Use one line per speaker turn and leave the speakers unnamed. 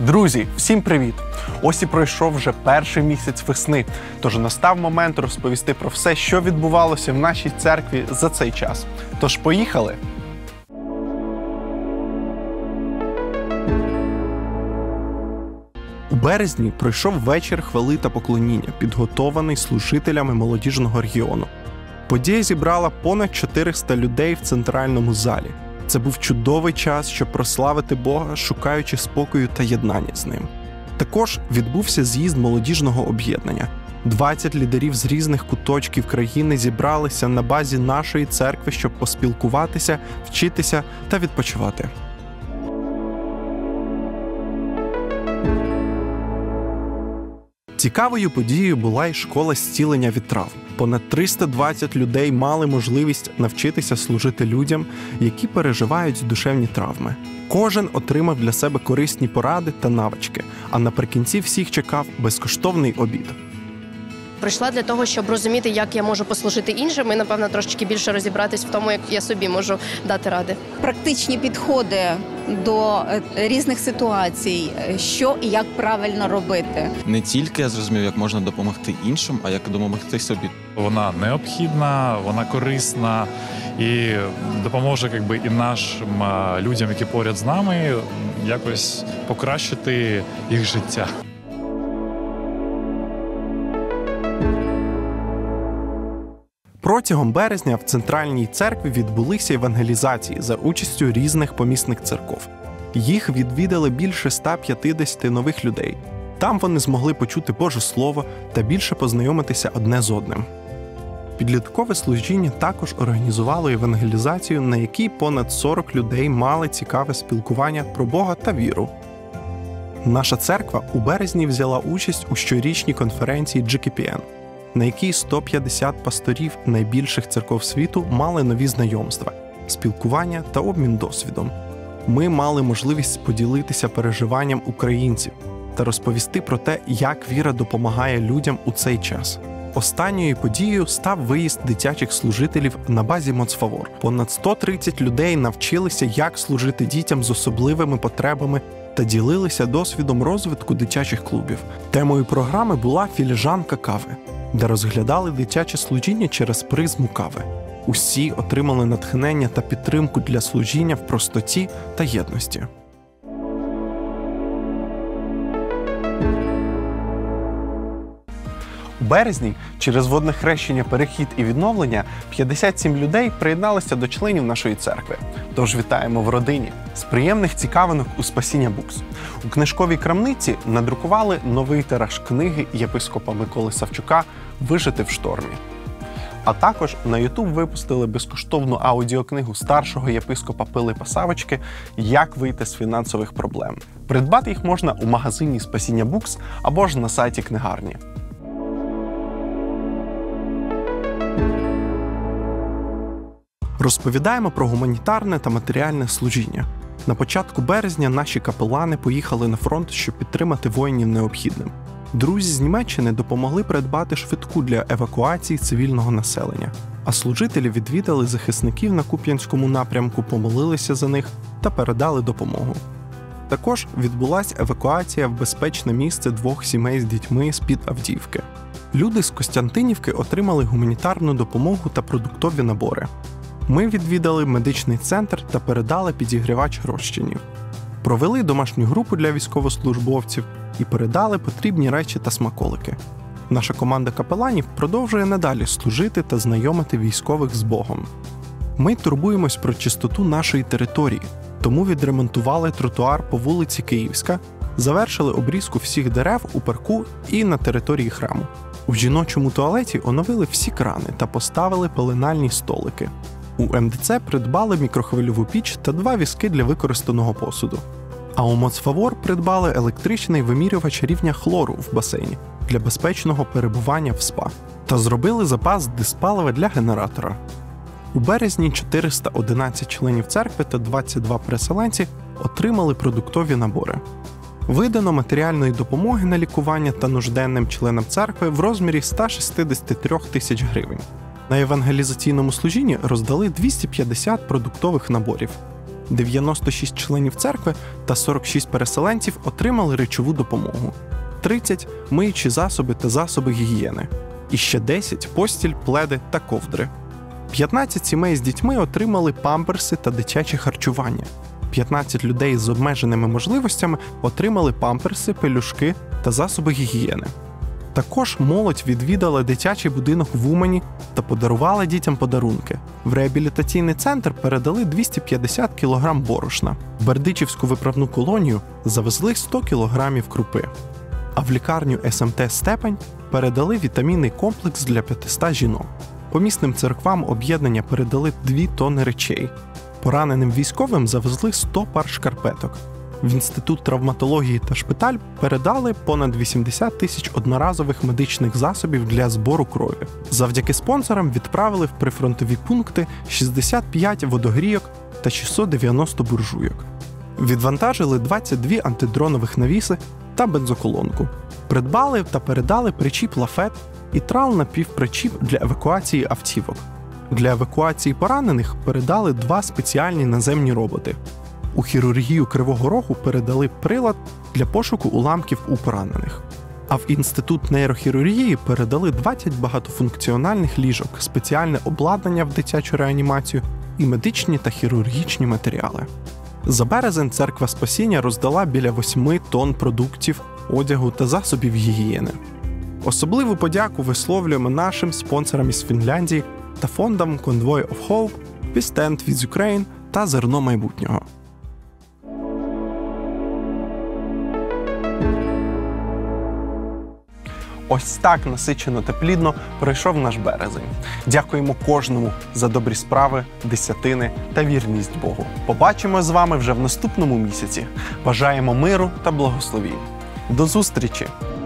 Друзі, всім привіт! Ось і пройшов вже перший місяць весни, тож настав момент розповісти про все, що відбувалося в нашій церкві за цей час. Тож поїхали! У березні пройшов вечір хвали та поклоніння, підготований служителями молодіжного регіону. Подія зібрала понад 400 людей в центральному залі. Це був чудовий час, щоб прославити Бога, шукаючи спокою та єднання з Ним. Також відбувся з'їзд молодіжного об'єднання. 20 лідерів з різних куточків країни зібралися на базі нашої церкви, щоб поспілкуватися, вчитися та відпочивати. Цікавою подією була й школа зцілення від травм. Понад 320 людей мали можливість навчитися служити людям, які переживають душевні травми. Кожен отримав для себе корисні поради та навички, а наприкінці всіх чекав безкоштовний обід.
Прийшла для того, щоб розуміти, як я можу послужити іншим і, напевно, трошечки більше розібратись в тому, як я собі можу дати ради.
Практичні підходи до різних ситуацій, що і як правильно робити.
Не тільки я зрозумів, як можна допомогти іншим, а як допомогти собі.
Вона необхідна, вона корисна і допоможе і нашим людям, які поряд з нами, якось покращити їх життя.
Протягом березня в центральній церкві відбулися евангелізації за участю різних помісних церков. Їх відвідали більше 150 нових людей. Там вони змогли почути Боже Слово та більше познайомитися одне з одним. Підліткове служіння також організувало евангелізацію, на якій понад 40 людей мали цікаве спілкування про Бога та віру. Наша церква у березні взяла участь у щорічній конференції GKPN, на якій 150 пасторів найбільших церков світу мали нові знайомства, спілкування та обмін досвідом. Ми мали можливість поділитися переживанням українців та розповісти про те, як віра допомагає людям у цей час. Останньою подією став виїзд дитячих служителів на базі Моцфавор. Понад 130 людей навчилися, як служити дітям з особливими потребами та ділилися досвідом розвитку дитячих клубів. Темою програми була «Філіжанка кави», де розглядали дитяче служіння через призму кави. Усі отримали натхнення та підтримку для служіння в простоті та єдності. У березні через водне хрещення, перехід і відновлення 57 людей приєдналися до членів нашої церкви. Тож вітаємо в родині! З приємних цікавинок у Спасіння Букс. У книжковій крамниці надрукували новий тираж книги єпископа Миколи Савчука «Вижити в штормі». А також на YouTube випустили безкоштовну аудіокнигу старшого єпископа Пилипа Савочки «Як вийти з фінансових проблем». Придбати їх можна у магазині Спасіння Букс або ж на сайті книгарні. Розповідаємо про гуманітарне та матеріальне служіння. На початку березня наші капелани поїхали на фронт, щоб підтримати воїнів необхідним. Друзі з Німеччини допомогли придбати швидку для евакуації цивільного населення, а служителі відвідали захисників на Куп'янському напрямку, помолилися за них та передали допомогу. Також відбулася евакуація в безпечне місце 2 сімей з дітьми з-під Авдіївки. Люди з Костянтинівки отримали гуманітарну допомогу та продуктові набори. Ми відвідали медичний центр та передали підігрівач розчинів. Провели домашню групу для військовослужбовців і передали потрібні речі та смаколики. Наша команда капеланів продовжує надалі служити та знайомити військових з Богом. Ми турбуємось про чистоту нашої території, тому відремонтували тротуар по вулиці Київська, завершили обрізку всіх дерев у парку і на території храму. У жіночому туалеті оновили всі крани та поставили пеленальні столики. У МДЦ придбали мікрохвильову піч та 2 візки для використаного посуду. А у Моцфавор придбали електричний вимірювач рівня хлору в басейні для безпечного перебування в СПА та зробили запас диспалива для генератора. У березні 411 членів церкви та 22 переселенці отримали продуктові набори. Видано матеріальної допомоги на лікування та нужденним членам церкви в розмірі 163 тисяч гривень. На евангелізаційному служінні роздали 250 продуктових наборів. 96 членів церкви та 46 переселенців отримали речову допомогу, 30 – миючі засоби та засоби гігієни, і ще 10 – постіль, пледи та ковдри. 15 сімей з дітьми отримали памперси та дитяче харчування. 15 людей з обмеженими можливостями отримали памперси, пелюшки та засоби гігієни. Також молодь відвідала дитячий будинок в Умані та подарувала дітям подарунки. В реабілітаційний центр передали 250 кг борошна. В Бердичівську виправну колонію завезли 100 кг крупи. А в лікарню СМТ «Степень» передали вітамінний комплекс для 500 жінок. Помісним церквам об'єднання передали 2 тонни речей. Пораненим військовим завезли 100 пар шкарпеток. В Інститут травматології та шпиталь передали понад 80 тисяч одноразових медичних засобів для збору крові. Завдяки спонсорам відправили в прифронтові пункти 65 водогрійок та 690 буржуйок. Відвантажили 22 антидронових навіси та бензоколонку. Придбали та передали причіп «Лафет» і трал-напівпричіп для евакуації автівок. Для евакуації поранених передали 2 спеціальні наземні роботи. У хірургію Кривого Рогу передали прилад для пошуку уламків у поранених. А в Інститут нейрохірургії передали 20 багатофункціональних ліжок, спеціальне обладнання в дитячу реанімацію і медичні та хірургічні матеріали. За березень Церква Спасіння роздала біля 8 тонн продуктів, одягу та засобів гігієни. Особливу подяку висловлюємо нашим спонсорам із Фінляндії та фондам Convoy of Hope, We Stand with Ukraine та Зерно майбутнього. Ось так насичено та плідно пройшов наш березень. Дякуємо кожному за добрі справи, десятини та вірність Богу. Побачимо з вами вже в наступному місяці. Бажаємо миру та благословінь. До зустрічі!